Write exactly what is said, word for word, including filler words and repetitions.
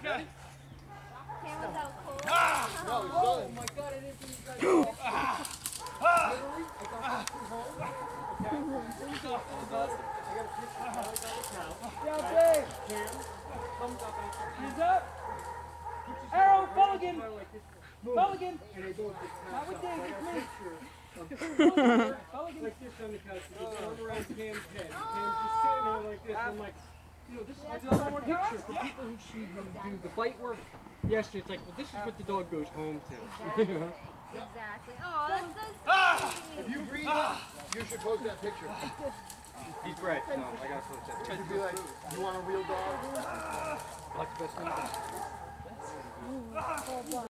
Okay. Camera's out cold. Ah! No, he's Oh done. my God, I didn't think you guys did it. Ah! Ah! Literally, I got two home. Okay. I got a picture of the cow. Yeah, Dave. Cam, thumbs up. Hands up. Arrow, Mulligan. Mulligan. And they both get Not with Dave, I it's got a me. picture of Mulligan. like this on the couch. You just arm around Cam's head. Cam's just sitting there like this. I'm like, you know, this is a one more picture for people who see you do the bite work. Yesterday, it's like, well, this is what the dog goes home to. Exactly. Oh, that's so sweet. Ah! If you breathe it, you should post that picture. He's bred, so I gotta post that. You should be like, you want a real dog? I like the best thing.